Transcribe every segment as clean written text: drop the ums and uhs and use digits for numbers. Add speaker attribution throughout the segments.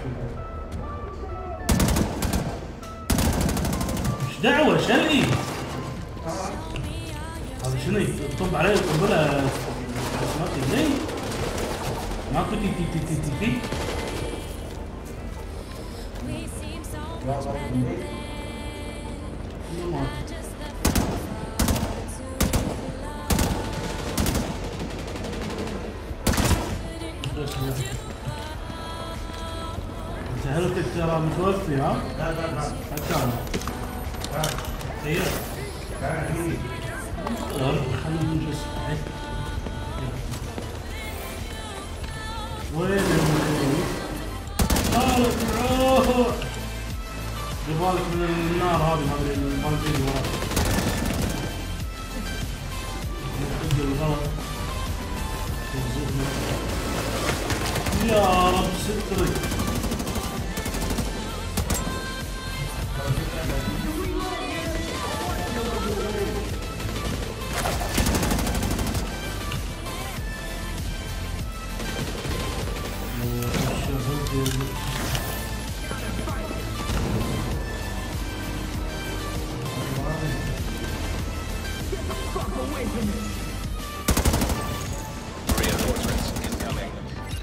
Speaker 1: ايش دعوة شلقي؟ هذا شنو يطب عليه القنبلة سمعت ازاي؟ ماكو تي تي تي تي تي تي سهلتك ترى متوفي ها؟ لا حتى انا ايوه خلينا نجلس وين مالك روح يبالك من النار هذه البنزين وراك الغلط يا رب سترك
Speaker 2: Reinforcements incoming.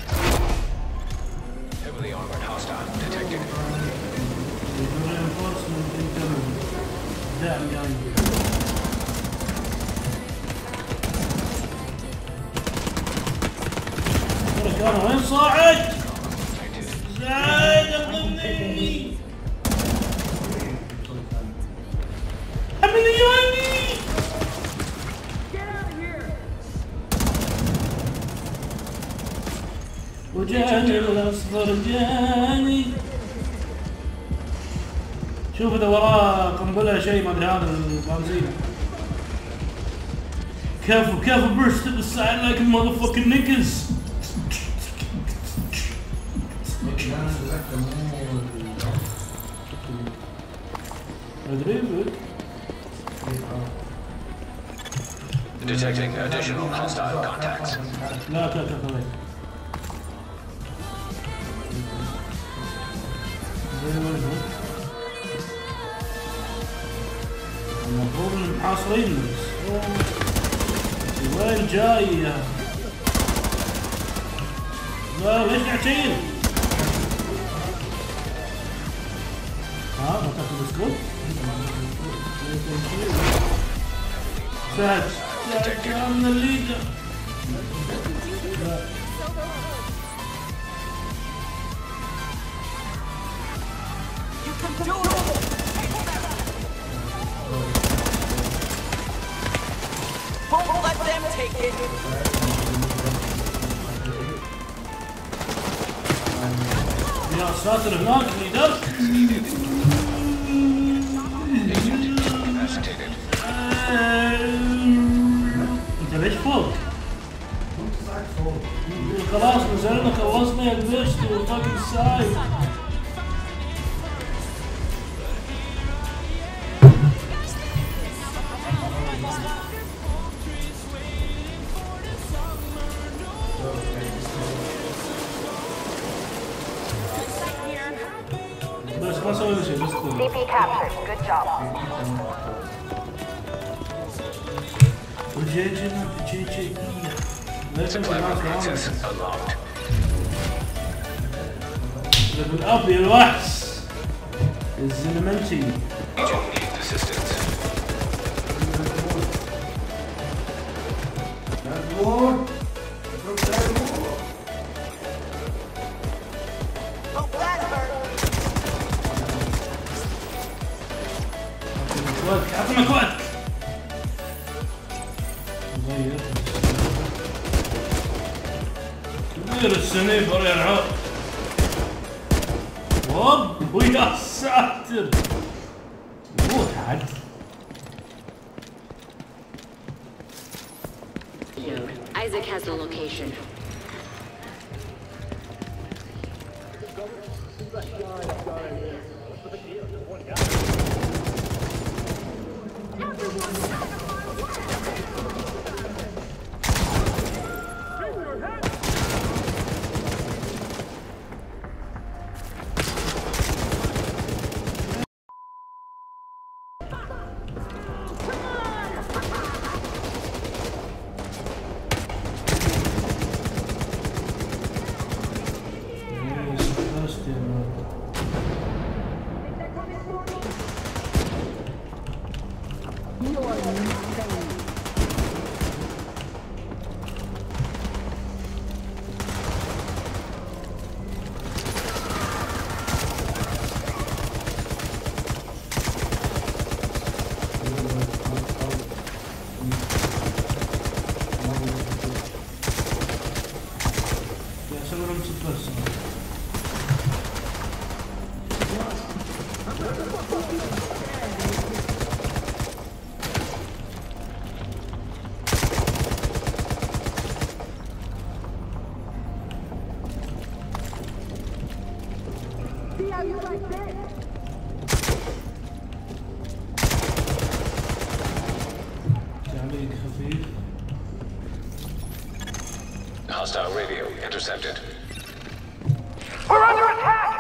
Speaker 2: Heavily armored hostile detected.
Speaker 1: reinforcement incoming. دعم جاي. انا وين صاعد؟ زايد انقذني. حملني يوني. وجاني الاصفر جاني. شوف اذا وراه قنبله شيء ما ادري هذا البنزين. كفو burst at the side like a motherfucking niggas.
Speaker 2: Detecting additional hostile contacts.
Speaker 1: لا خليك. المفروض انهم محاصرين وين جاي يا لا ليش قاعد تشيل؟ ما تاخذ السكوب؟ سعد من الليدر
Speaker 3: Don't let them take it.
Speaker 1: يا ساتر هناك ليدر
Speaker 2: Incapacitated.
Speaker 1: انت ليش فوق؟ خلاص نزلنا خلصنا يا البشت وطاقم السايد بس ما سوينا شيء بس
Speaker 4: CP captured. Good job.
Speaker 1: وجيجنا بجيجي لازم
Speaker 2: Supply access unlocked.
Speaker 1: بالاب يا الوحش الزلمنتي
Speaker 2: Agent needs assistance.
Speaker 3: Oh, that hurt.
Speaker 1: وقتك اعطيك وقتك غير السنيبر يا العود هوب ويا ساتر روح عاد
Speaker 5: Isaac has the location.
Speaker 1: Seguramente situação.
Speaker 2: Hostile radio intercepted.
Speaker 4: We're under attack!